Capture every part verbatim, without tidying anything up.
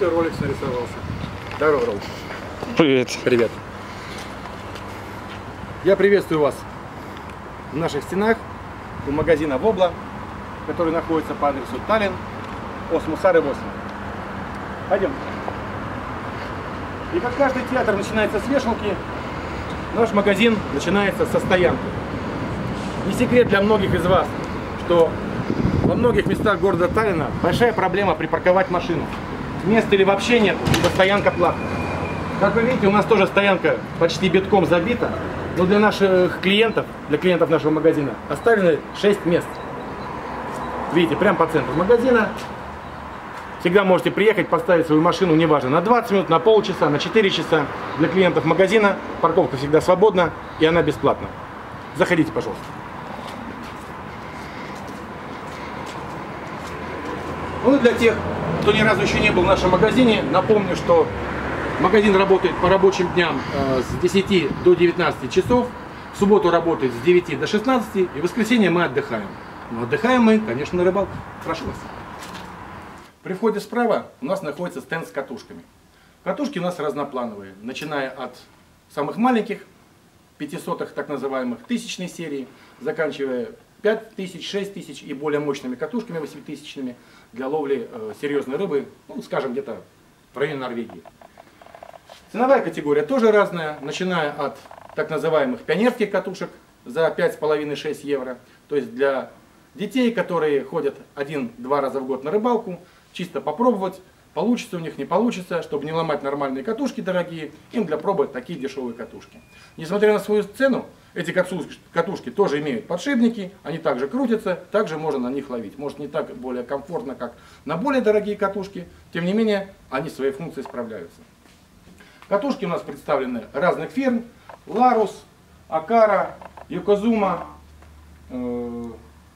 и Rolex нарисовался. Здорово, Ром. Привет. Привет. Я приветствую вас в наших стенах у магазина Вобла, который находится по адресу Таллин, Осмусары восемь. Пойдем. И как каждый театр начинается с вешалки, наш магазин начинается со стоянки. Не секрет для многих из вас, что во многих местах города Таллина большая проблема припарковать машину. Места или вообще нет, ибо стоянка платная. Как вы видите, у нас тоже стоянка почти битком забита, но для наших клиентов, для клиентов нашего магазина оставлены шесть мест. Видите, прямо по центру магазина. Всегда можете приехать, поставить свою машину, неважно, на двадцать минут, на полчаса, на четыре часа. Для клиентов магазина парковка всегда свободна и она бесплатна. Заходите, пожалуйста. Ну и для тех, кто ни разу еще не был в нашем магазине, напомню, что магазин работает по рабочим дням с десяти до девятнадцати часов. В субботу работает с девяти до шестнадцати, и в воскресенье мы отдыхаем. Но отдыхаем мы, конечно, на рыбалке. Прошу вас. При входе справа у нас находится стенд с катушками. Катушки у нас разноплановые, начиная от самых маленьких, пятисотых, так называемых, тысячной серии, заканчивая пять тысяч, шесть тысяч и более мощными катушками, восьмитысячными, для ловли э, серьезной рыбы, ну, скажем, где-то в районе Норвегии. Ценовая категория тоже разная, начиная от так называемых пионерских катушек за пять с половиной — шесть евро, то есть для детей, которые ходят один-два раза в год на рыбалку, чисто попробовать, получится у них, не получится, чтобы не ломать нормальные катушки дорогие, им для пробы такие дешевые катушки. Несмотря на свою цену, эти катушки тоже имеют подшипники, они также крутятся, также можно на них ловить. Может, не так более комфортно, как на более дорогие катушки, тем не менее, они своей функцией справляются. Катушки у нас представлены разных фирм: Ларус, Акара, Йокозума, э,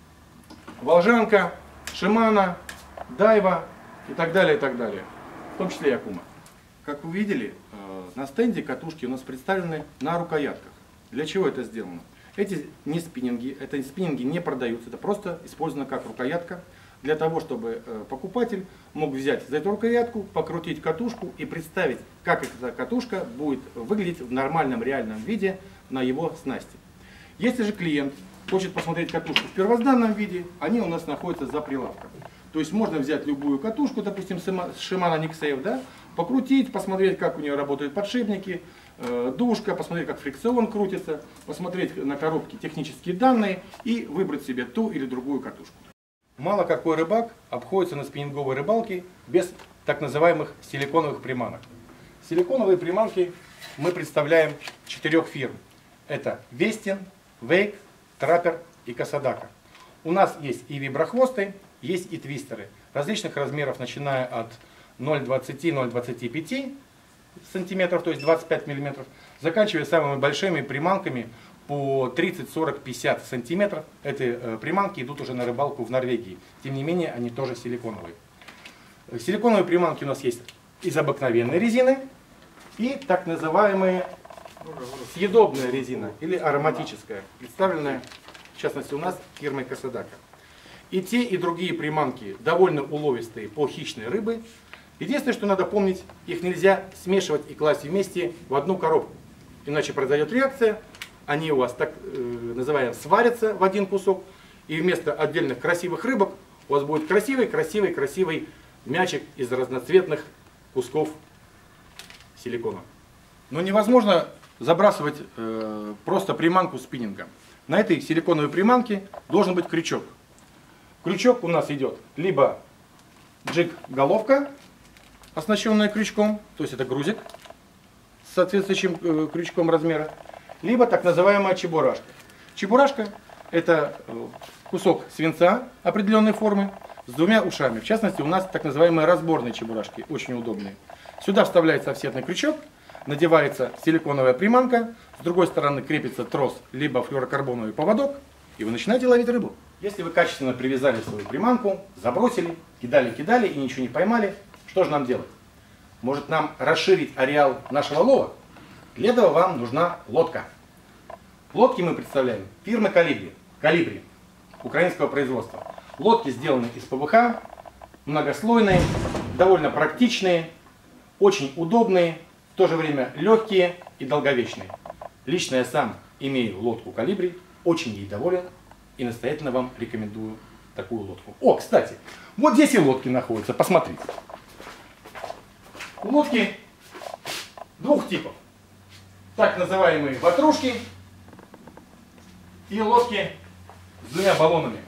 Волжанка, Шимано, Дайва и так далее, и так далее. В том числе Якума. Как вы видели, на стенде катушки у нас представлены на рукоятках. Для чего это сделано? Эти не спиннинги, это спиннинги не продаются, это просто использовано как рукоятка, для того, чтобы покупатель мог взять за эту рукоятку, покрутить катушку и представить, как эта катушка будет выглядеть в нормальном реальном виде на его снасти. Если же клиент хочет посмотреть катушку в первозданном виде, они у нас находятся за прилавком. То есть можно взять любую катушку, допустим, Shimano Nixafe, да, покрутить, посмотреть, как у нее работают подшипники, э, душка, посмотреть, как фрикцион крутится, посмотреть на коробке технические данные и выбрать себе ту или другую катушку. Мало какой рыбак обходится на спиннинговой рыбалке без так называемых силиконовых приманок. Силиконовые приманки мы представляем четырех фирм. Это Westin, Wake, Trapper и Касадака. У нас есть и виброхвосты, есть и твистеры различных размеров, начиная от ноль целых двадцати — ноль целых двадцати пяти сантиметров, то есть двадцать пять миллиметров, заканчивая самыми большими приманками по тридцать, сорок, пятьдесят сантиметров. Эти э, приманки идут уже на рыбалку в Норвегии. Тем не менее, они тоже силиконовые. Силиконовые приманки у нас есть из обыкновенной резины и так называемые съедобная резина или ароматическая, представленная в частности у нас фирмой Касадака. И те, и другие приманки довольно уловистые по хищной рыбе. Единственное, что надо помнить, их нельзя смешивать и класть вместе в одну коробку. Иначе произойдет реакция, они у вас так э, называемые сварятся в один кусок, и вместо отдельных красивых рыбок у вас будет красивый, красивый, красивый мячик из разноцветных кусков силикона. Но невозможно забрасывать э, просто приманку спиннинга. На этой силиконовой приманке должен быть крючок. Крючок у нас идет либо джиг-головка, оснащенная крючком, то есть это грузик с соответствующим э, крючком размера, либо так называемая чебурашка. Чебурашка — это э, кусок свинца определенной формы с двумя ушами. В частности, у нас так называемые разборные чебурашки, очень удобные. Сюда вставляется офсетный крючок, надевается силиконовая приманка, с другой стороны крепится трос, либо флюорокарбоновый поводок, и вы начинаете ловить рыбу. Если вы качественно привязали свою приманку, забросили, кидали-кидали и ничего не поймали, что же нам делать? Может, нам расширить ареал нашего лова? Для этого вам нужна лодка. Лодки мы представляем фирмы Колибри, Колибри, украинского производства. Лодки сделаны из пэ вэ ха, многослойные, довольно практичные, очень удобные, в то же время легкие и долговечные. Лично я сам имею лодку «Колибри», очень ей доволен и настоятельно вам рекомендую такую лодку. О, кстати, вот здесь и лодки находятся, посмотрите. Лодки двух типов. Так называемые ватрушки и лодки с двумя баллонами.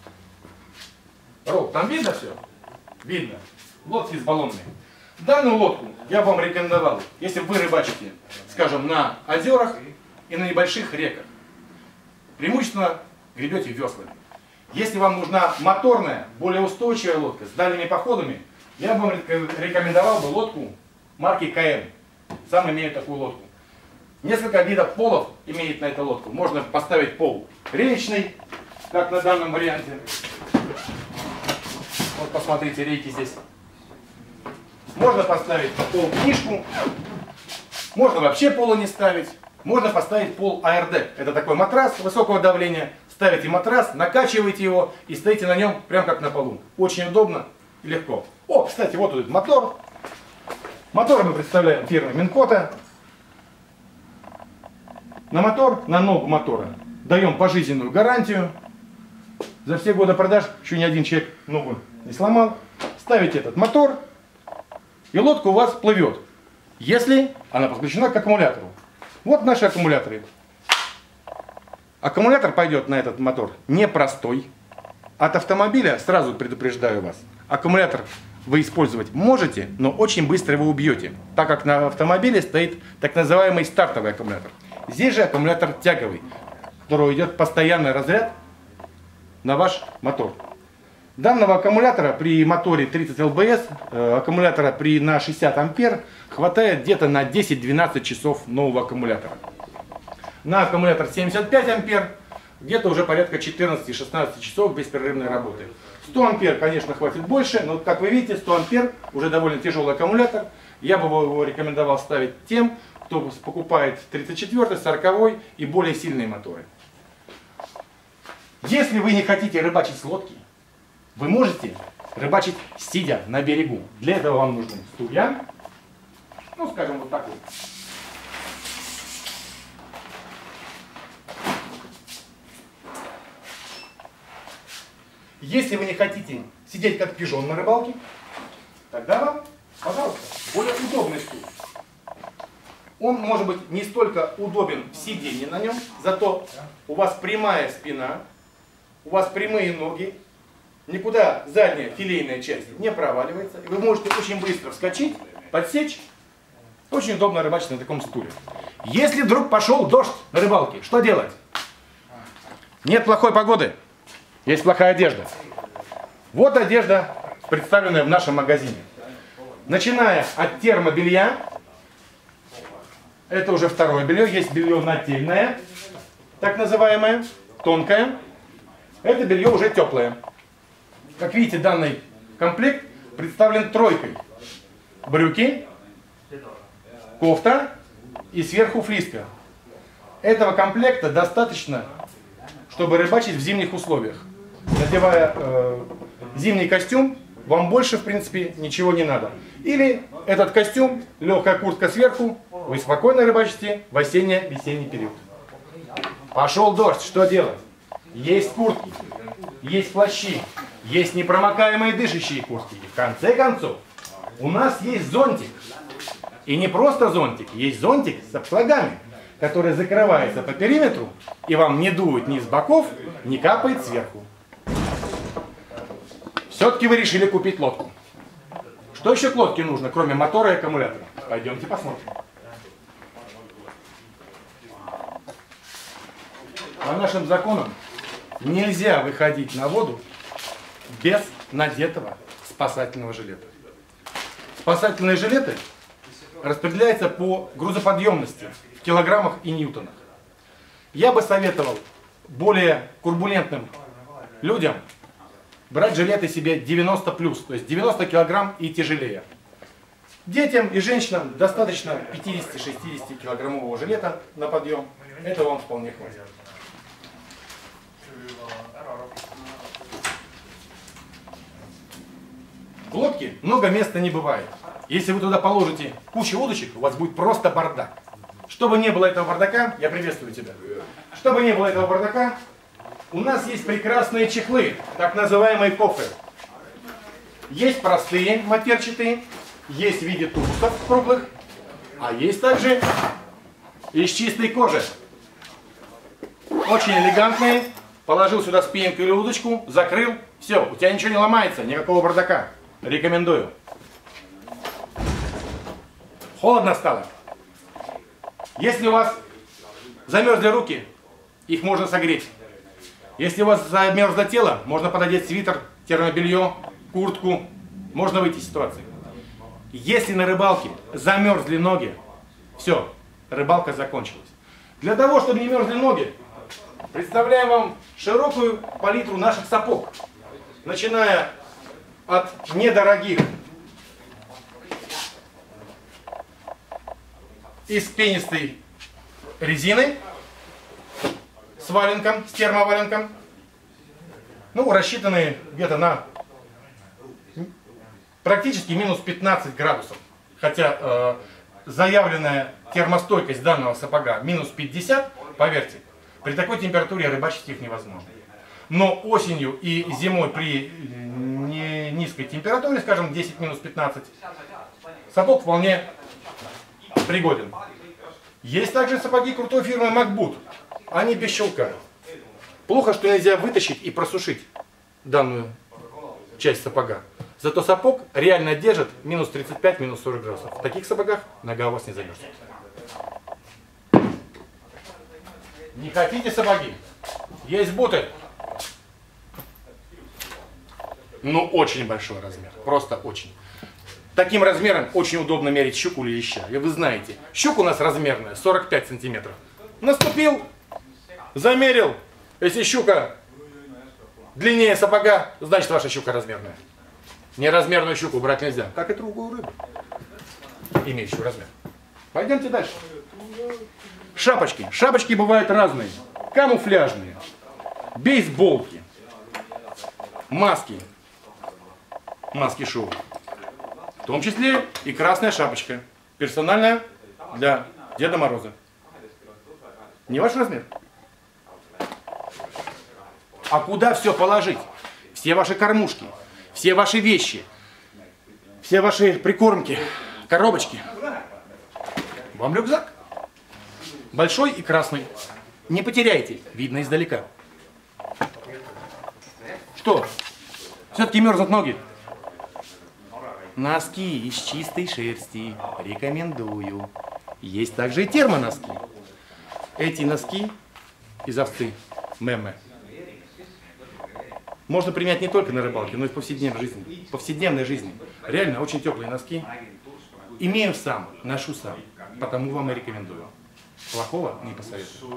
Роб, там видно все? Видно. Лодки с баллонами. Данную лодку я вам рекомендовал, если вы рыбачите, скажем, на озерах и на небольших реках. Преимущественно гребете веслами. Если вам нужна моторная, более устойчивая лодка с дальними походами, я бы вам рекомендовал бы лодку марки КМ. Сам имею такую лодку. Несколько видов полов имеет на эту лодку. Можно поставить пол речный, как на данном варианте. Вот посмотрите, рейки здесь. Можно поставить пол книжку. Можно вообще пола не ставить. Можно поставить пол АРД. Это такой матрас высокого давления. Ставите матрас, накачиваете его и стоите на нем прям как на полу. Очень удобно и легко. О, кстати, вот тут мотор. Мотор мы представляем фирмы Минкота. На мотор, на ногу мотора даем пожизненную гарантию. За все годы продаж еще ни один человек ногу не сломал. Ставите этот мотор, и лодка у вас плывет, если она подключена к аккумулятору. Вот наши аккумуляторы. Аккумулятор пойдет на этот мотор непростой. От автомобиля, сразу предупреждаю вас, аккумулятор вы использовать можете, но очень быстро его убьете, так как на автомобиле стоит так называемый стартовый аккумулятор. Здесь же аккумулятор тяговый, у которого идет постоянный разряд на ваш мотор. Данного аккумулятора при моторе тридцать эл бэ эс, э, аккумулятора при, на шестьдесят ампер, хватает где-то на десять-двенадцать часов нового аккумулятора. На аккумулятор семьдесят пять ампер где-то уже порядка четырнадцати-шестнадцати часов беспрерывной работы. сто ампер, конечно, хватит больше, но как вы видите, сто ампер уже довольно тяжелый аккумулятор. Я бы его рекомендовал ставить тем, кто покупает тридцать четвёртый, сороковой и более сильные моторы. Если вы не хотите рыбачить с лодки, вы можете рыбачить сидя на берегу. Для этого вам нужны стулья, ну скажем вот такой. Если вы не хотите сидеть как пижон на рыбалке, тогда вам, пожалуйста, более удобный стул. Он может быть не столько удобен в сидении на нем, зато у вас прямая спина, у вас прямые ноги, никуда задняя филейная часть не проваливается. Вы можете очень быстро вскочить, подсечь. Очень удобно рыбачить на таком стуле. Если вдруг пошел дождь на рыбалке, что делать? Нет плохой погоды. Есть плохая одежда. Вот одежда, представленная в нашем магазине. Начиная от термобелья, это уже второе белье, есть белье нательное, так называемое, тонкое. Это белье уже теплое. Как видите, данный комплект представлен тройкой. Брюки, кофта и сверху флиска. Этого комплекта достаточно, чтобы рыбачить в зимних условиях. Надевая э, зимний костюм, вам больше, в принципе, ничего не надо. Или этот костюм, легкая куртка сверху, вы спокойно рыбачите в осенне-весенний период. Пошел дождь, что делать? Есть куртки, есть плащи, есть непромокаемые дышащие куртки. И в конце концов, у нас есть зонтик. И не просто зонтик, есть зонтик с обшлагами, который закрывается по периметру, и вам не дует ни с боков, ни капает сверху. Все-таки вы решили купить лодку. Что еще к лодке нужно, кроме мотора и аккумулятора? Пойдемте посмотрим. По нашим законам нельзя выходить на воду без надетого спасательного жилета. Спасательные жилеты распределяются по грузоподъемности в килограммах и ньютонах. Я бы советовал более турбулентным людям брать жилеты себе девяносто плюс, то есть девяносто килограмм и тяжелее. Детям и женщинам достаточно пятидесяти-шестидесяти килограммового жилета на подъем. Это вам вполне хватит. В лодке много места не бывает. Если вы туда положите кучу удочек, у вас будет просто бардак. Чтобы не было этого бардака, я приветствую тебя. Чтобы не было этого бардака, у нас есть прекрасные чехлы, так называемые кофры. Есть простые матерчатые, есть в виде тубусов круглых, а есть также из чистой кожи. Очень элегантные. Положил сюда спиннинг или удочку, закрыл, все, у тебя ничего не ломается, никакого бардака. Рекомендую. Холодно стало. Если у вас замерзли руки, их можно согреть. Если у вас замерзло тело, можно пододеть свитер, термобелье, куртку. Можно выйти из ситуации. Если на рыбалке замерзли ноги, все, рыбалка закончилась. Для того, чтобы не мерзли ноги, представляем вам широкую палитру наших сапог. Начиная от недорогих из пенистой резины с валенком, с термоваленком. Ну, рассчитанные где-то на практически минус пятнадцать градусов. Хотя э, заявленная термостойкость данного сапога минус пятьдесят, поверьте, при такой температуре рыбачить их невозможно. Но осенью и зимой при не низкой температуре, скажем десять минус пятнадцать, сапог вполне пригоден. Есть также сапоги крутой фирмы Макбут. Они без щелка. Плохо, что нельзя вытащить и просушить данную часть сапога. Зато сапог реально держит минус тридцать пять минус сорок градусов. В таких сапогах нога у вас не замерзнет. Не хотите сапоги? Есть буты. Ну, очень большой размер. Просто очень. Таким размером очень удобно мерить щуку или леща. И вы знаете, щука у нас размерная, сорок пять сантиметров. Наступил, замерил. Если щука длиннее сапога, значит ваша щука размерная. Неразмерную щуку брать нельзя, как и другую рыбу, имеющую размер. Пойдемте дальше. Шапочки. Шапочки бывают разные. Камуфляжные, бейсболки, маски, маски-шоу. В том числе и красная шапочка. Персональная для Деда Мороза. Не ваш размер. А куда все положить? Все ваши кормушки, все ваши вещи, все ваши прикормки, коробочки. Вам рюкзак. Большой и красный. Не потеряйте, видно издалека. Что? Все-таки мерзнут ноги. Носки из чистой шерсти. Рекомендую. Есть также и термоноски. Эти носки из овцы мемме можно применять не только на рыбалке, но и в повседневной жизни. повседневной жизни. Реально очень теплые носки. Имею сам, ношу сам. Потому вам и рекомендую. Плохого не посоветую.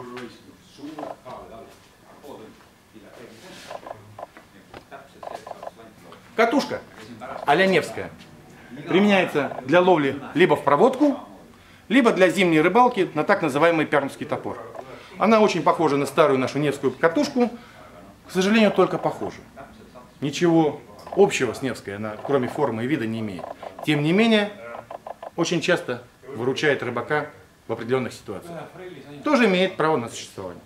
Катушка а-ля Невская. Применяется для ловли либо в проводку, либо для зимней рыбалки на так называемый пермский топор. Она очень похожа на старую нашу Невскую катушку, к сожалению, только похожа. Ничего общего с Невской она, кроме формы и вида, не имеет. Тем не менее, очень часто выручает рыбака в определенных ситуациях. Тоже имеет право на существование.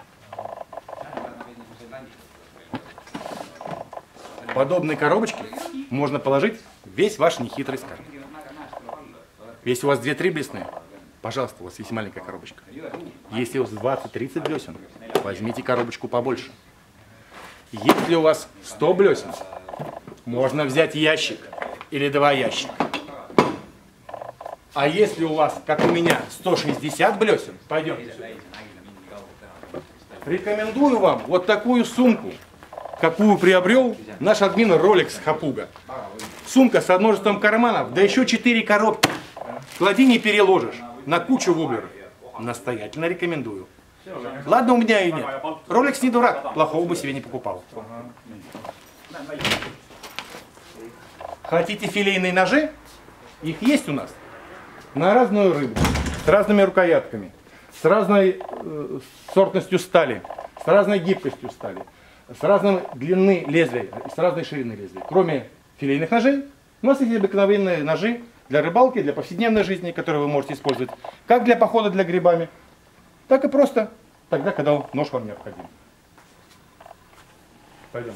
В подобные коробочки можно положить весь ваш нехитрый скарб. Если у вас две-три блесны, пожалуйста, у вас есть маленькая коробочка. Если у вас двадцать-тридцать блесен, возьмите коробочку побольше. Если у вас сто блесен, можно взять ящик или два ящика. А если у вас, как у меня, сто шестьдесят блесен, пойдемте. Рекомендую вам вот такую сумку, какую приобрел наш админ Rolex Хапуга. Сумка со множеством карманов, да еще четыре коробки. Клади, не переложишь. На кучу воблеров. Настоятельно рекомендую. Ладно, у меня и нет. Rolex не дурак, плохого бы себе не покупал. Хотите филейные ножи? Их есть у нас. На разную рыбу. С разными рукоятками. С разной э, сортностью стали. С разной гибкостью стали. С разной длины лезвия. С разной ширины лезвия. Кроме филейных ножей, у нас есть обыкновенные ножи для рыбалки, для повседневной жизни, которую вы можете использовать как для похода для грибами, так и просто тогда, когда нож вам необходим. Пойдем.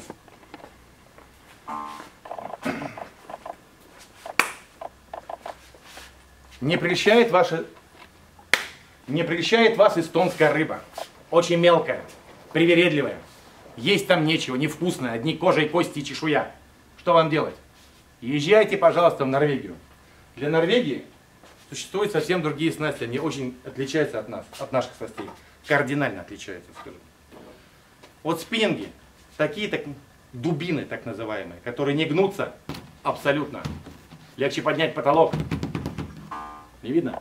Не прельщает ваша, не прельщает вас эстонская рыба. Очень мелкая, привередливая. Есть там нечего, невкусное, одни кожа и кости и чешуя. Что вам делать? Езжайте, пожалуйста, в Норвегию. Для Норвегии существуют совсем другие снасти. Они очень отличаются от нас, от наших снастей. Кардинально отличаются, скажем. Вот спиннинги, такие так, дубины, так называемые, которые не гнутся абсолютно. Легче поднять потолок. Не видно?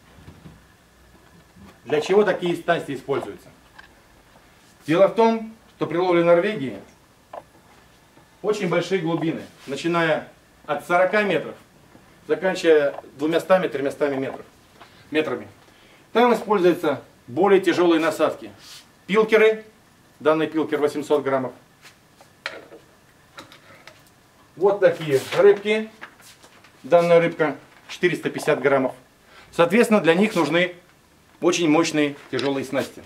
Для чего такие снасти используются? Дело в том, что при ловле в Норвегии очень большие глубины, начиная от сорока метров, заканчивая двумястами-тремястами метров, метрами. Там используются более тяжелые насадки. Пилкеры, данный пилкер восемьсот граммов. Вот такие рыбки, данная рыбка четыреста пятьдесят граммов. Соответственно, для них нужны очень мощные тяжелые снасти.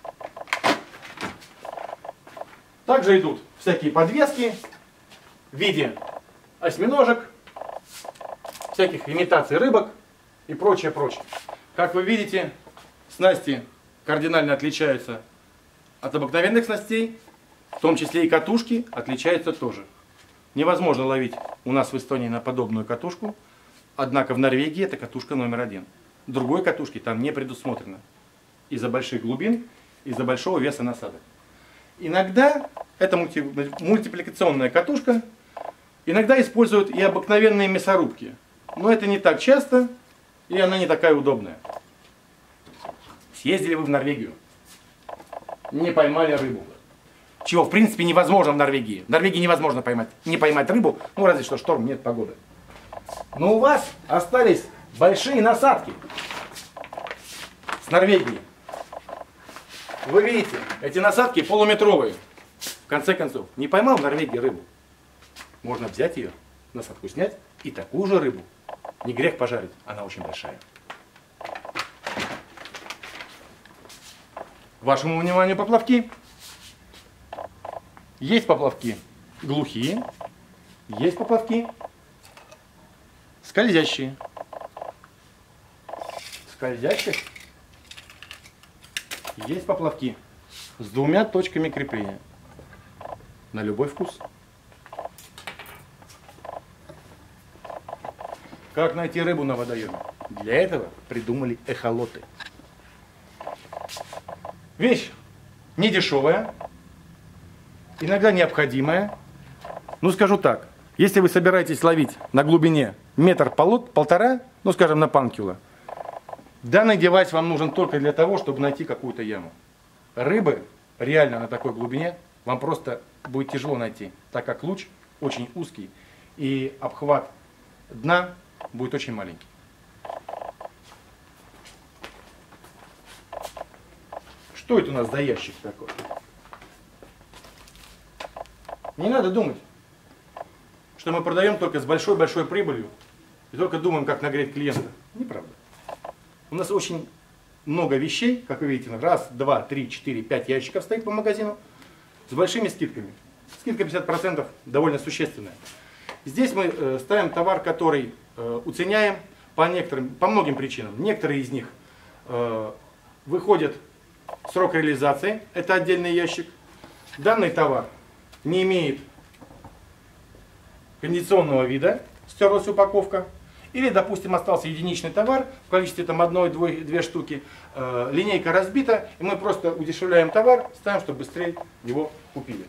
Также идут всякие подвески в виде осьминожек, всяких имитаций рыбок и прочее, прочее. Как вы видите, снасти кардинально отличаются от обыкновенных снастей, в том числе и катушки отличаются тоже. Невозможно ловить у нас в Эстонии на подобную катушку, однако в Норвегии это катушка номер один. Другой катушки там не предусмотрено из-за больших глубин, из-за большого веса насадок. Иногда это мульти, мультипликационная катушка, иногда используют и обыкновенные мясорубки, но это не так часто, и она не такая удобная. Съездили вы в Норвегию, не поймали рыбу. Чего, в принципе, невозможно в Норвегии. В Норвегии невозможно поймать, не поймать рыбу, ну разве что шторм, нет погоды. Но у вас остались большие насадки с Норвегии. Вы видите, эти насадки полуметровые. В конце концов, не поймал в Норвегии рыбу. Можно взять ее, насадку снять, и такую же рыбу. Не грех пожарить, она очень большая. Вашему вниманию поплавки. Есть поплавки глухие, есть поплавки скользящие. Скользящих есть поплавки с двумя точками крепления на любой вкус. Как найти рыбу на водоеме? Для этого придумали эхолоты. Вещь не дешевая, иногда необходимая. Ну, скажу так, если вы собираетесь ловить на глубине метр-полтора, ну, скажем, на панкюла, данный девайс вам нужен только для того, чтобы найти какую-то яму. Рыбы реально на такой глубине вам просто будет тяжело найти, так как луч очень узкий и обхват дна будет очень маленький. Что это у нас за ящик такой? Не надо думать, что мы продаем только с большой-большой прибылью и только думаем, как нагреть клиента. Неправда. У нас очень много вещей, как вы видите, раз, два, три, четыре, пять ящиков стоит по магазину с большими скидками. Скидка пятьдесят процентов довольно существенная. Здесь мы э, ставим товар, который э, уценяем по некоторым, по многим причинам. Некоторые из них э, выходят срок реализации, это отдельный ящик. Данный товар не имеет кондиционного вида, стерлась упаковка. Или, допустим, остался единичный товар в количестве там одной-две штуки, э, линейка разбита, и мы просто удешевляем товар, ставим, чтобы быстрее его купили.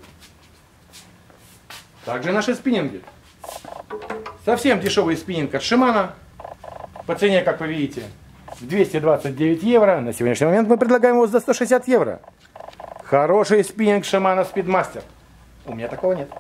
Также наши спиннинги. Совсем дешевый спиннинг от Shimano, по цене, как вы видите, двести двадцать девять евро. На сегодняшний момент мы предлагаем его за сто шестьдесят евро. Хороший спиннинг Shimano Speedmaster. У меня такого нет.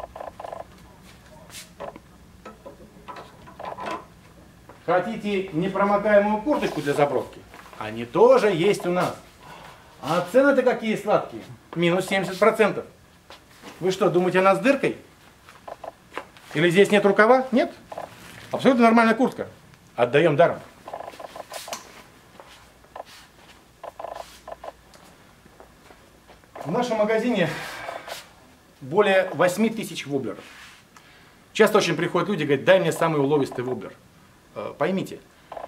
Хотите непромокаемую курточку для заброски? Они тоже есть у нас. А цены-то какие сладкие. Минус семьдесят процентов. Вы что, думаете, она с дыркой? Или здесь нет рукава? Нет. Абсолютно нормальная куртка. отдаем даром. В нашем магазине более восьми тысяч воблеров. Часто очень приходят люди и говорят, дай мне самый уловистый воблер. Поймите,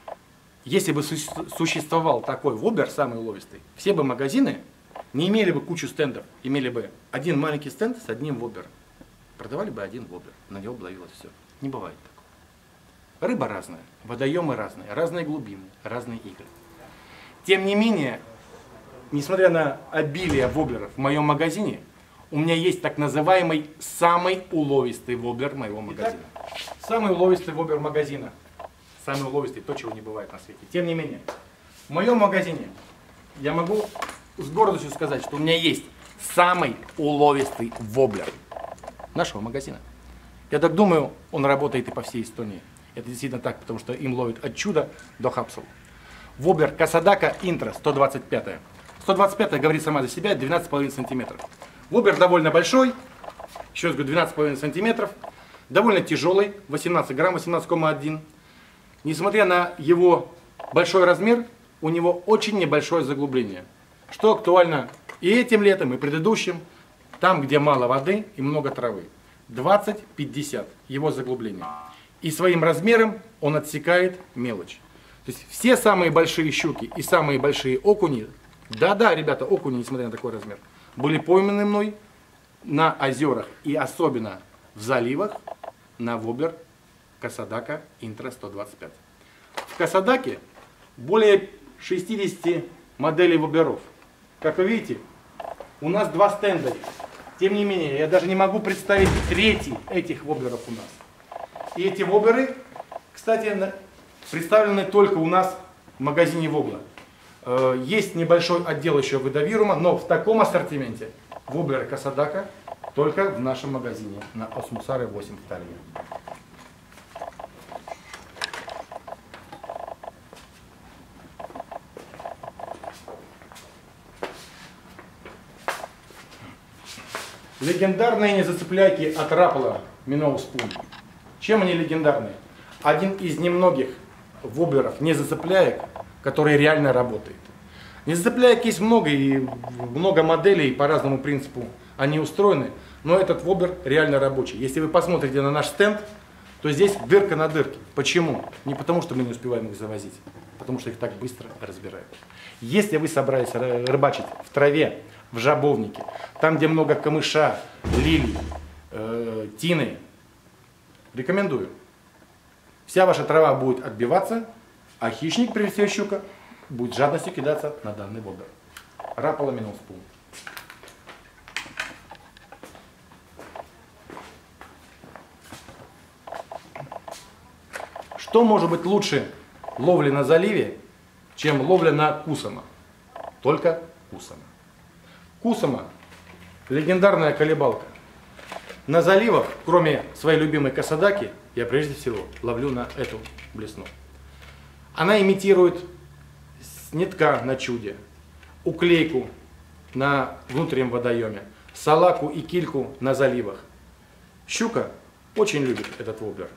если бы существовал такой воблер, самый уловистый, все бы магазины не имели бы кучу стендов, имели бы один маленький стенд с одним воблером. Продавали бы один воблер, на него бы ловилось все. Не бывает такого. Рыба разная, водоемы разные, разные глубины, разные игры. Тем не менее, несмотря на обилие воблеров в моем магазине, у меня есть так называемый самый уловистый воблер моего магазина. Итак, самый уловистый воблер магазина. Самый уловистый, то, чего не бывает на свете. Тем не менее, в моем магазине я могу с гордостью сказать, что у меня есть самый уловистый воблер нашего магазина. Я так думаю, он работает и по всей Эстонии. Это действительно так, потому что им ловят от чуда до хапсул. Воблер Касадака Интра сто двадцать пять. сто двадцать пять говорит сама за себя, двенадцать с половиной сантиметров. Воблер довольно большой, еще раз говорю, двенадцать с половиной сантиметров, довольно тяжелый, восемнадцать грамм, восемнадцать целых один. Несмотря на его большой размер, у него очень небольшое заглубление, что актуально и этим летом, и предыдущим, там, где мало воды и много травы. двадцать пятьдесят его заглубление. И своим размером он отсекает мелочь. То есть все самые большие щуки и самые большие окуни, да-да, ребята, окуни, несмотря на такой размер, были пойманы мной на озерах и особенно в заливах на воблер Касадака Интра сто двадцать пять. В Касадаке более шестидесяти моделей воблеров. Как вы видите, у нас два стенда. Тем не менее, я даже не могу представить третий этих воблеров у нас. И эти воблеры, кстати, представлены только у нас в магазине вобла. Есть небольшой отдел еще выдавирума, но в таком ассортименте воблеры Касадака только в нашем магазине на Осмусары восемь в Таллине. Легендарные незацепляйки от Rapala Minnow Spoon. Чем они легендарные? Один из немногих воблеров незацепляек, который реально работает. Незацепляек есть много, и много моделей по разному принципу они устроены, но этот воблер реально рабочий. Если вы посмотрите на наш стенд, то здесь дырка на дырке. Почему? Не потому, что мы не успеваем их завозить, потому что их так быстро разбирают. Если вы собрались рыбачить в траве, в жабовнике, там, где много камыша, лилий, э, тины, рекомендую. Вся ваша трава будет отбиваться, а хищник, прежде всего щука, будет с жадностью кидаться на данный воблер. Rapala Minnow Spoon. Что может быть лучше ловли на заливе, чем ловля на кусама? Только кусама. Кусама – легендарная колебалка. На заливах, кроме своей любимой Касадаки, я прежде всего ловлю на эту блесну. Она имитирует снитка на чуде, уклейку на внутреннем водоеме, салаку и кильку на заливах. Щука очень любит этот воблер.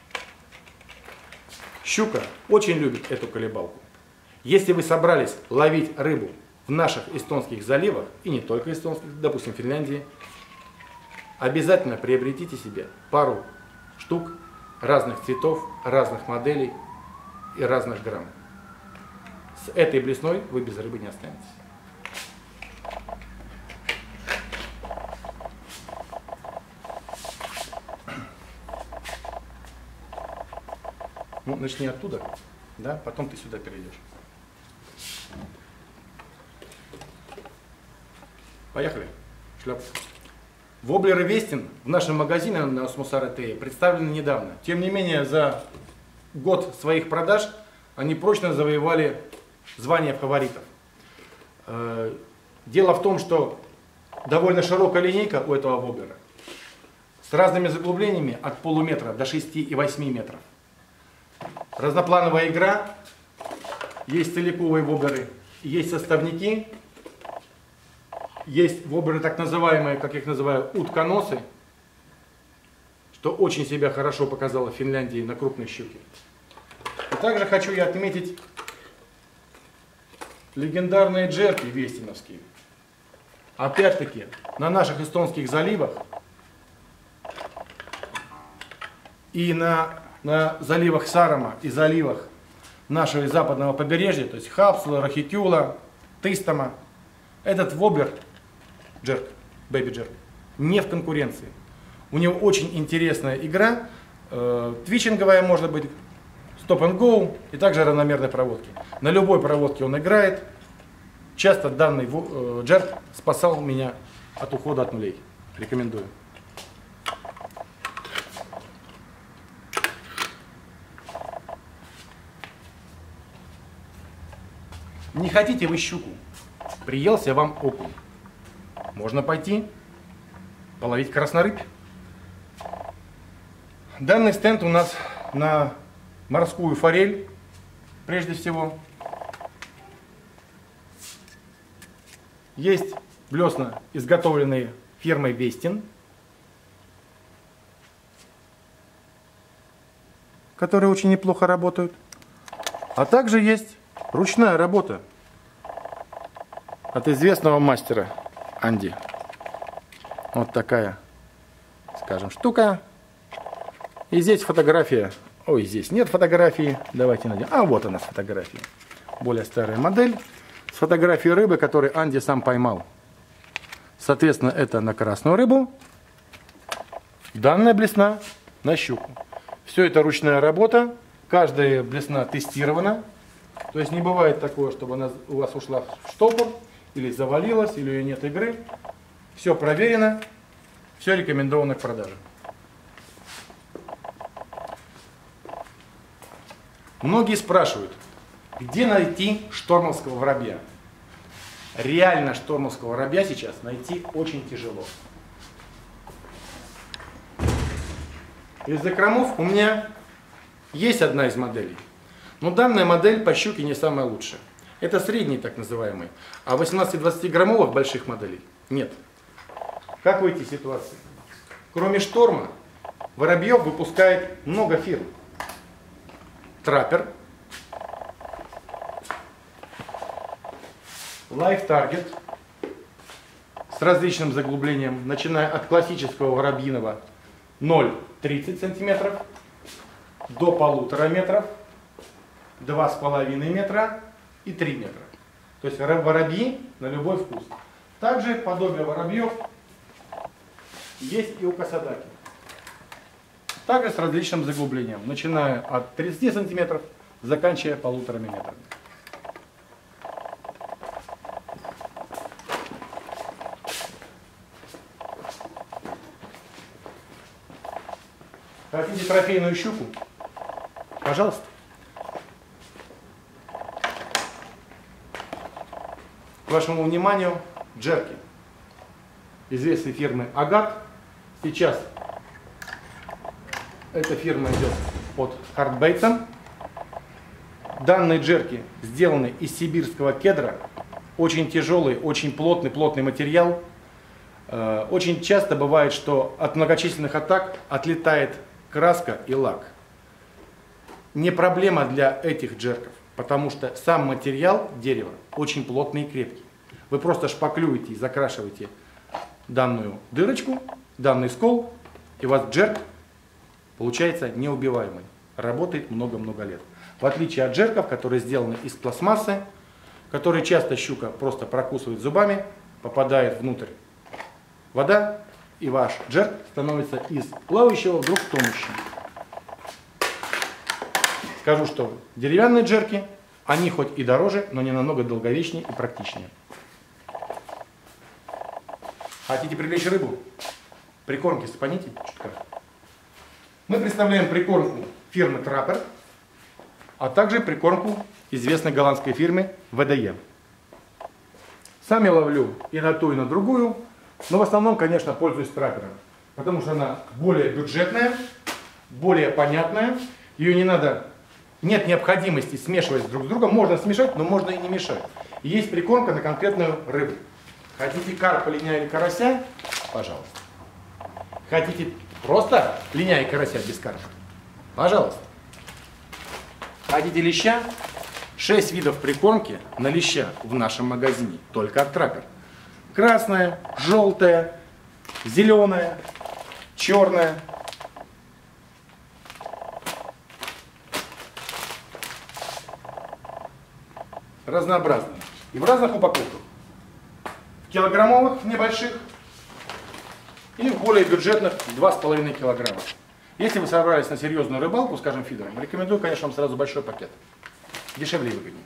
Щука очень любит эту колебалку. Если вы собрались ловить рыбу в наших эстонских заливах, и не только эстонских, допустим, в Финляндии, обязательно приобретите себе пару штук разных цветов, разных моделей и разных грамм. С этой блесной вы без рыбы не останетесь. Ну, начни оттуда, да, потом ты сюда перейдешь. Поехали. Шляп. Воблеры Вестин в нашем магазине на Осмусары Тее представлены недавно. Тем не менее, за год своих продаж они прочно завоевали звание фаворитов. Дело в том, что довольно широкая линейка у этого воблера с разными заглублениями от полуметра до шести и восьми метров. Разноплановая игра, есть целиковые воблеры, есть составники, есть воблеры так называемые, как их называю, утконосы, что очень себя хорошо показало в Финляндии на крупной щуке. также хочу я отметить легендарные джерки вестиновские. Опять-таки, на наших эстонских заливах и на, на заливах Сарема и заливах нашего западного побережья, то есть Хапсула, Рахитюла, Тыстама, этот вобер, джерк, бэби джерк, не в конкуренции. У него очень интересная игра, э, твичинговая может быть, стоп and go и также равномерной проводки. На любой проводке он играет. Часто данный э, джерк спасал меня от ухода от нулей. Рекомендую. Не хотите вы щуку? Приелся вам окунь. Можно пойти половить краснорыбь. Данный стенд у нас на морскую форель, прежде всего. Есть блесна, изготовленные фирмой Вестин, которые очень неплохо работают. А также есть ручная работа от известного мастера Анди. Вот такая, скажем, штука. И здесь фотография. Ой, здесь нет фотографии. Давайте найдем. А вот она фотография. Более старая модель. С фотографией рыбы, которую Анди сам поймал. Соответственно, это на красную рыбу. Данная блесна на щуку. Все это ручная работа. Каждая блесна тестирована. То есть не бывает такого, чтобы она у вас ушла в штопор, или завалилась, или у нее нет игры. Все проверено. Все рекомендовано к продаже. Многие спрашивают, где найти штормовского воробья? Реально штормовского воробья сейчас найти очень тяжело. Из закромов у меня есть одна из моделей. Но данная модель по щуке не самая лучшая. Это средний так называемый. А восемнадцати-двадцатиграммовых больших моделей нет. Как в этой ситуации? Кроме шторма, воробьев выпускает много фирм. Траппер, Life Target с различным заглублением, начиная от классического воробьиного ноль целых тридцать сантиметров до полутора метров, два с половиной метра и три метра. То есть воробьи на любой вкус. Также подобие воробьев есть и у косодаки. Также с различным заглублением, начиная от тридцати сантиметров, заканчивая полуторами метрами. Хотите трофейную щуку? Пожалуйста. К вашему вниманию джерки известной фирмы Агат. Сейчас эта фирма идет под хардбейтом. Данные джерки сделаны из сибирского кедра. Очень тяжелый, очень плотный, плотный материал. Очень часто бывает, что от многочисленных атак отлетает краска и лак. Не проблема для этих джерков, потому что сам материал дерева очень плотный и крепкий. Вы просто шпаклюете и закрашиваете данную дырочку, данный скол, и у вас джерк получается неубиваемый. Работает много-много лет. В отличие от джерков, которые сделаны из пластмассы, которые часто щука просто прокусывает зубами, попадает внутрь вода, и ваш джерк становится из плавающего вдруг тонущим. Скажу, что деревянные джерки, они хоть и дороже, но не намного долговечнее и практичнее. Хотите привлечь рыбу? Прикормки сыпаните чутка. Мы представляем прикормку фирмы Trapper, а также прикормку известной голландской фирмы вэ дэ е. Сам я ловлю и на ту, и на другую, но в основном, конечно, пользуюсь Trapper'ом, потому что она более бюджетная, более понятная, ее не надо, нет необходимости смешивать друг с другом, можно смешать, но можно и не мешать. И есть прикормка на конкретную рыбу. Хотите карпа, линя или карася? Пожалуйста. Хотите просто линя и карася без карпа? Пожалуйста. Хотите леща? шесть видов прикормки на леща в нашем магазине, только от Траппер. Красная, желтая, зеленая, черная. Разнообразные. И в разных упаковках. В килограммовых, небольших, и в более бюджетных два с половиной килограмма. Если вы собрались на серьезную рыбалку, скажем, фидером, рекомендую, конечно, вам сразу большой пакет. Дешевле и выгоднее.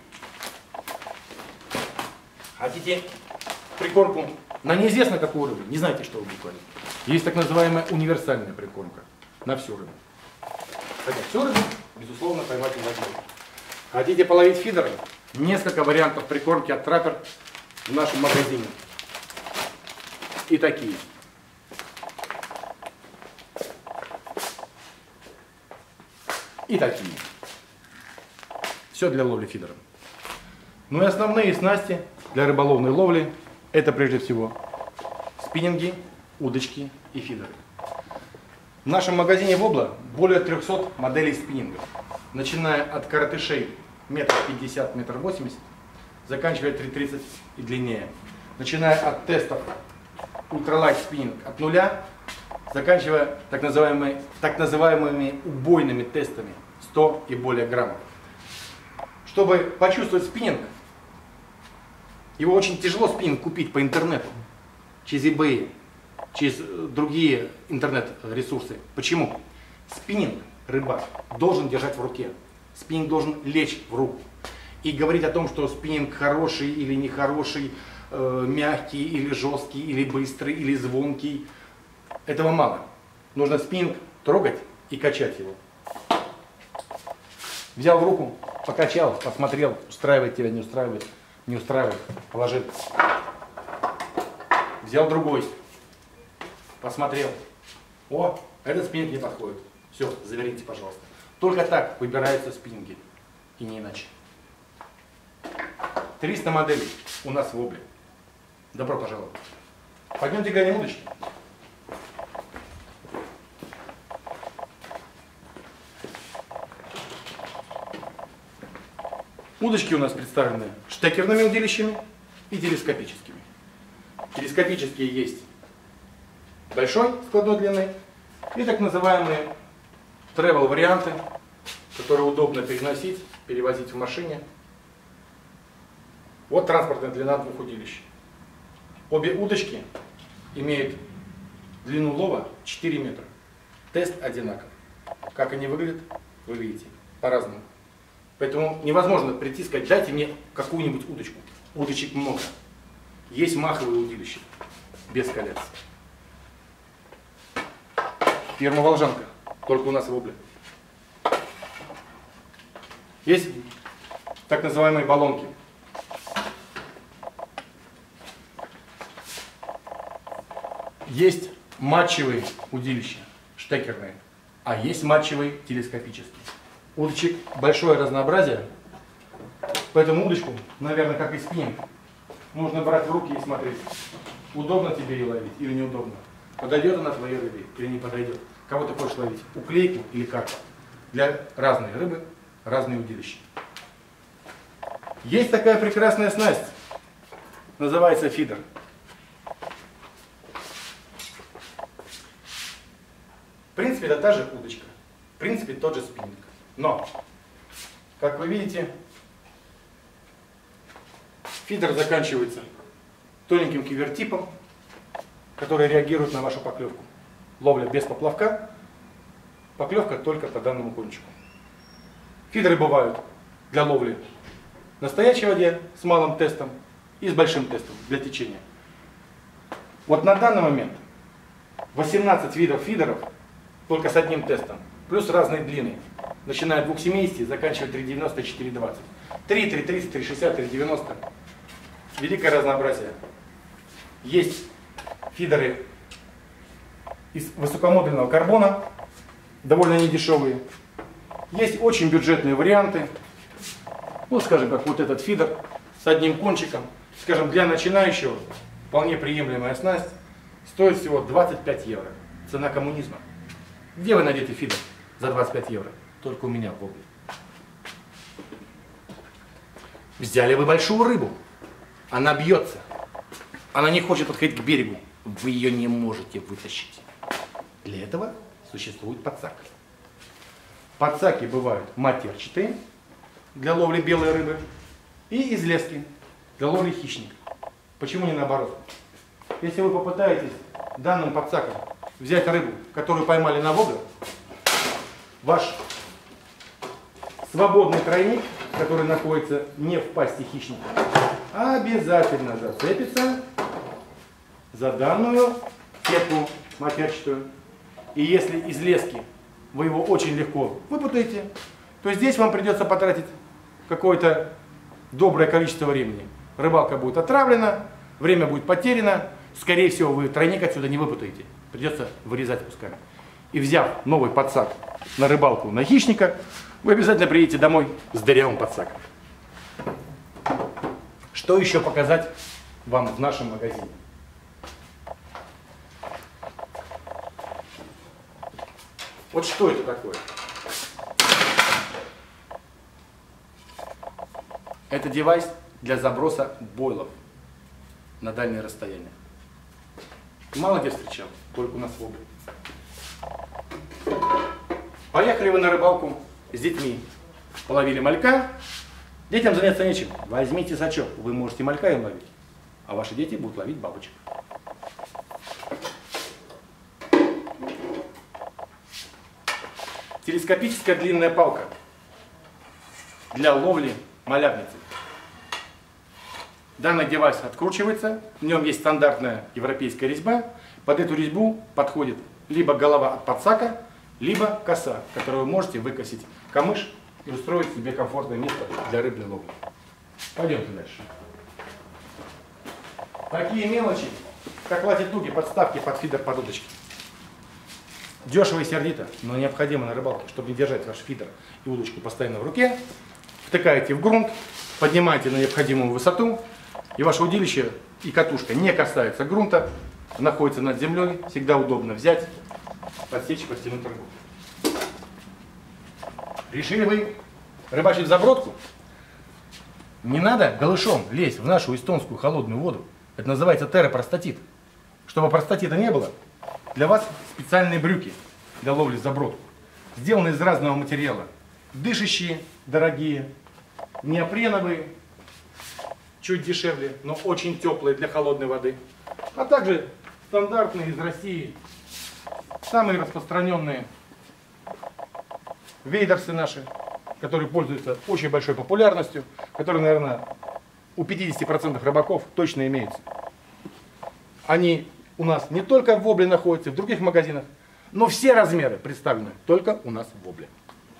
Хотите прикормку на неизвестно какую рыбу, не знаете, что вы будете ловить. Есть так называемая универсальная прикормка на всю рыбу. Хотя всю рыбу, безусловно, поймать невозможно. Хотите половить фидером? Несколько вариантов прикормки от Траппер в нашем магазине. И такие. И такие. Все для ловли фидером. Ну и основные снасти для рыболовной ловли — это прежде всего спиннинги, удочки и фидеры. В нашем магазине Вобла более трёхсот моделей спиннингов, начиная от коротышей метр пятьдесят — метр восемьдесят, заканчивая три тридцать и длиннее. Начиная от тестов ультралайт спиннинг от нуля, заканчивая так называемыми, так называемыми убойными тестами сто и более граммов. Чтобы почувствовать спиннинг, его очень тяжело спиннинг купить по интернету, через eBay, через другие интернет-ресурсы. Почему? Спиннинг рыбак должен держать в руке. Спиннинг должен лечь в руку. И говорить о том, что спиннинг хороший или нехороший, э, мягкий или жесткий, или быстрый, или звонкий, этого мало. Нужно спиннинг трогать и качать его. Взял в руку, покачал, посмотрел, устраивает тебя, не устраивает, не устраивает, положил. Взял другой, посмотрел. О, этот спиннинг не подходит. Все, заверните, пожалуйста. Только так выбираются спиннинги, и не иначе. триста моделей у нас в Вобле. Добро пожаловать. Пойдемте глянем удочки. Удочки у нас представлены штекерными удилищами и телескопическими. Телескопические есть большой складной длины и так называемые travel варианты, которые удобно переносить, перевозить в машине. Вот транспортная длина двух удилищ. Обе удочки имеют длину лова четыре метра. Тест одинаков. Как они выглядят, вы видите, по-разному. Поэтому невозможно прийти и сказать: дайте мне какую-нибудь удочку. Удочек много. Есть маховые удилища, без колец. Фирма Волжанка, только у нас в Вобле. Есть так называемые баллонки. Есть матчевые удилища, штекерные, а есть матчевые телескопические. Удочек большое разнообразие, поэтому удочку, наверное, как и спиннинг, нужно брать в руки и смотреть, удобно тебе ее ловить или неудобно, подойдет она твоей рыбе или не подойдет, кого ты хочешь ловить, уклейку или карпа. Для разной рыбы разные удилища. Есть такая прекрасная снасть, называется фидер. В принципе, это та же удочка, в принципе, тот же спиннинг. Но, как вы видите, фидер заканчивается тоненьким кивертипом, который реагирует на вашу поклевку. Ловля без поплавка, поклевка только по данному кончику. Фидеры бывают для ловли в настоящей воде с малым тестом и с большим тестом для течения. Вот на данный момент восемнадцать видов фидеров только с одним тестом, плюс разные длины. Начиная от двух семидесяти, заканчивая три девяносто, четыре двадцать. три, три тридцать, три шестьдесят, три девяносто. Великое разнообразие. Есть фидеры из высокомодульного карбона, довольно недешевые. Есть очень бюджетные варианты. Ну, скажем, как вот этот фидер с одним кончиком. Скажем, для начинающего вполне приемлемая снасть. Стоит всего двадцать пять евро. Цена коммунизма. Где вы найдете фидер за двадцать пять евро? Только у меня в Вобле. Взяли вы большую рыбу, она бьется, она не хочет подходить к берегу, вы ее не можете вытащить. Для этого существует подсак. Подсаки бывают матерчатые, для ловли белой рыбы, и излески, для ловли хищника. Почему не наоборот? Если вы попытаетесь данным подсаком взять рыбу, которую поймали на воблер, ваш свободный тройник, который находится не в пасти хищника, обязательно зацепится за данную сетку матерчатую. И если из лески вы его очень легко выпутаете, то здесь вам придется потратить какое-то доброе количество времени. Рыбалка будет отравлена, время будет потеряно, скорее всего вы тройник отсюда не выпутаете. Придется вырезать кусками. И взяв новый подсак на рыбалку на хищника, вы обязательно приедете домой с дырявым подсаком. Что еще показать вам в нашем магазине? Вот что это такое? Это девайс для заброса бойлов на дальнее расстояние. Мало где встречал, только у нас в области. Поехали вы на рыбалку с детьми. Половили малька. Детям заняться нечем. Возьмите сачок. Вы можете малька им ловить, а ваши дети будут ловить бабочек. Телескопическая длинная палка для ловли малявницы. Данный девайс откручивается, в нем есть стандартная европейская резьба. Под эту резьбу подходит либо голова от подсака, либо коса, которую вы можете выкосить камыш и устроить себе комфортное место для рыбной ловли. Пойдемте дальше. Такие мелочи, как латитуги, подставки под фидер, под удочки. Дешево и сердито, но необходимо на рыбалке, чтобы не держать ваш фидер и удочку постоянно в руке. Втыкаете в грунт, поднимаете на необходимую высоту, и ваше удилище и катушка не касается грунта, находится над землей, всегда удобно взять, подсечь, подтянуть рыбу. Решили вы рыбачить в забродку? Не надо голышом лезть в нашу эстонскую холодную воду. Это называется терропростатит. Чтобы простатита не было, для вас специальные брюки для ловли в забродку. Сделаны из разного материала. Дышащие, дорогие, неопреновые, чуть дешевле, но очень теплые для холодной воды. А также стандартные из России, самые распространенные вейдерсы наши, которые пользуются очень большой популярностью, которые, наверное, у пятидесяти процентов рыбаков точно имеются. Они у нас не только в вобле находятся, в других магазинах, но все размеры представлены только у нас в вобле.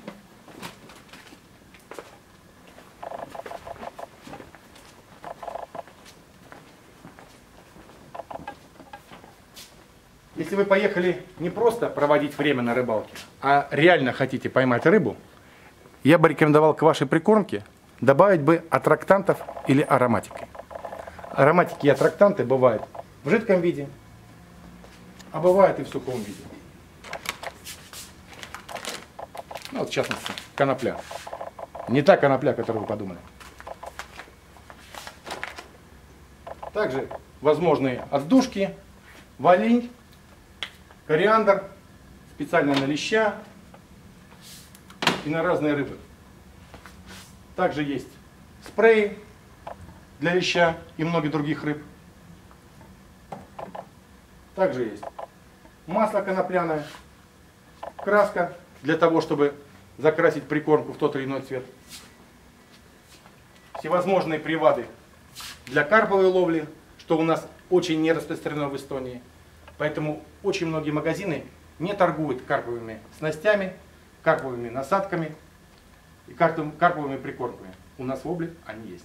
Если вы поехали не просто проводить время на рыбалке, а реально хотите поймать рыбу, я бы рекомендовал к вашей прикормке добавить бы аттрактантов или ароматики. Ароматики и аттрактанты бывают в жидком виде, а бывают и в сухом виде. Ну, вот в частности, конопля. Не та конопля, которую вы подумали. Также возможные отдушки, валинь, кориандр, специально на леща и на разные рыбы. Также есть спреи для леща и многих других рыб. Также есть масло конопляное, краска для того, чтобы закрасить прикормку в тот или иной цвет. Всевозможные привады для карповой ловли, что у нас очень не распространено в Эстонии. Поэтому очень многие магазины не торгуют карповыми снастями, карповыми насадками и карповыми прикормками. У нас в вобле они есть.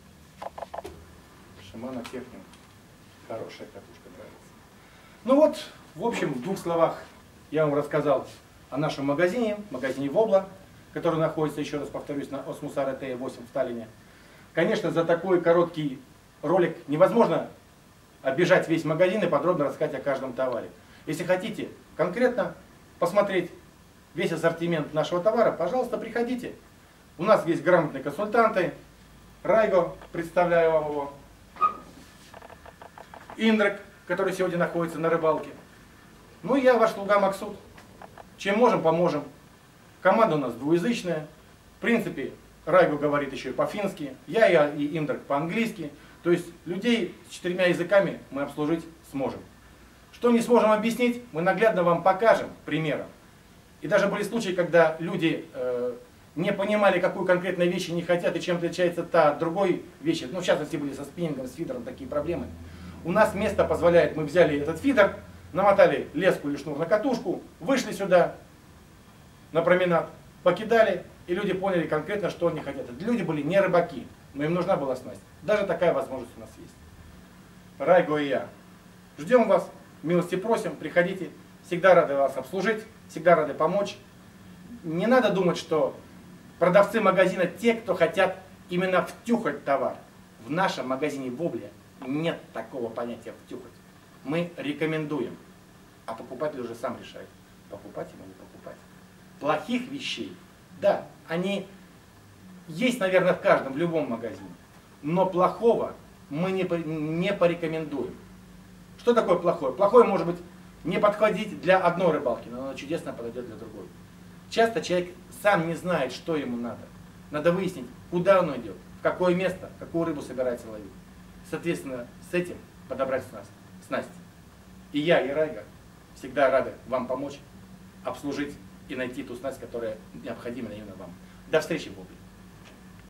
Шимано Техник. Хорошая катушка, нравится. Ну вот, в общем, в двух словах я вам рассказал о нашем магазине, магазине Вобла, который находится, еще раз повторюсь, на Осмусара Т восемь в Таллине. Конечно, за такой короткий ролик невозможно оббежать весь магазин и подробно рассказать о каждом товаре. Если хотите конкретно посмотреть весь ассортимент нашего товара, пожалуйста, приходите. У нас есть грамотные консультанты, Райго, представляю вам его. Индрек, который сегодня находится на рыбалке. Ну и я, ваш слуга Максут. Чем можем, поможем. Команда у нас двуязычная. В принципе, Райго говорит еще и по-фински. Я, я и Индрек по-английски. То есть людей с четырьмя языками мы обслужить сможем. Что не сможем объяснить, мы наглядно вам покажем примером. И даже были случаи, когда люди э, не понимали, какую конкретную вещь не хотят и чем отличается та от другой вещи. Ну, в частности, были со спиннингом, с фидером такие проблемы. У нас место позволяет, мы взяли этот фидер, намотали леску или шнур на катушку, вышли сюда на променад, покидали, и люди поняли конкретно, что они хотят. Это люди были не рыбаки, но им нужна была снасть. Даже такая возможность у нас есть. Райго и я. Ждем вас, милости просим, приходите. Всегда рады вас обслужить, всегда рады помочь. Не надо думать, что продавцы магазина те, кто хотят именно втюхать товар. В нашем магазине Вобле нет такого понятия втюхать. Мы рекомендуем, а покупатель уже сам решает, покупать ему или покупать. Плохих вещей, да, они есть, наверное, в каждом, в любом магазине. Но плохого мы не, не порекомендуем. Что такое плохое? Плохое может быть не подходить для одной рыбалки, но оно чудесно подойдет для другой. Часто человек сам не знает, что ему надо. Надо выяснить, куда он идет, в какое место, какую рыбу собирается ловить. Соответственно, с этим подобрать снасть. снасть. И я, и Райго всегда рады вам помочь, обслужить и найти ту снасть, которая необходима именно вам. До встречи в Вобле.